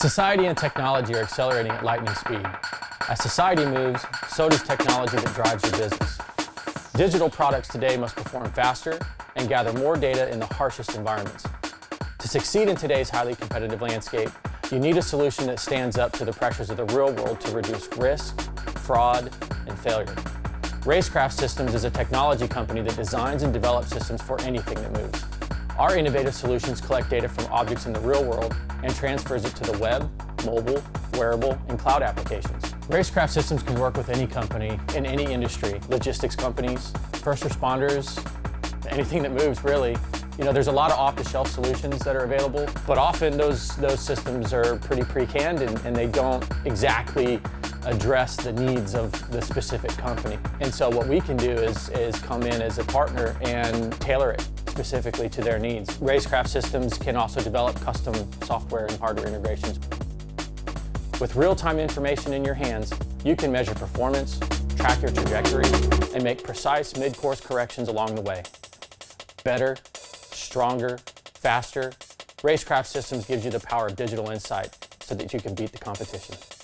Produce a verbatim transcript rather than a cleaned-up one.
Society and technology are accelerating at lightning speed. As society moves, so does technology that drives your business. Digital products today must perform faster and gather more data in the harshest environments. To succeed in today's highly competitive landscape, you need a solution that stands up to the pressures of the real world to reduce risk, fraud, and failure. Racecraft Systems is a technology company that designs and develops systems for anything that moves. Our innovative solutions collect data from objects in the real world and transfers it to the web, mobile, wearable, and cloud applications. Racecraft Systems can work with any company in any industry, logistics companies, first responders, anything that moves really. You know, there's a lot of off-the-shelf solutions that are available, but often those, those systems are pretty pre-canned and, and they don't exactly address the needs of the specific company. And so what we can do is, is come in as a partner and tailor it specifically to their needs. Racecraft Systems can also develop custom software and hardware integrations. With real-time information in your hands, you can measure performance, track your trajectory, and make precise mid-course corrections along the way. Better, stronger, faster, Racecraft Systems gives you the power of digital insight so that you can beat the competition.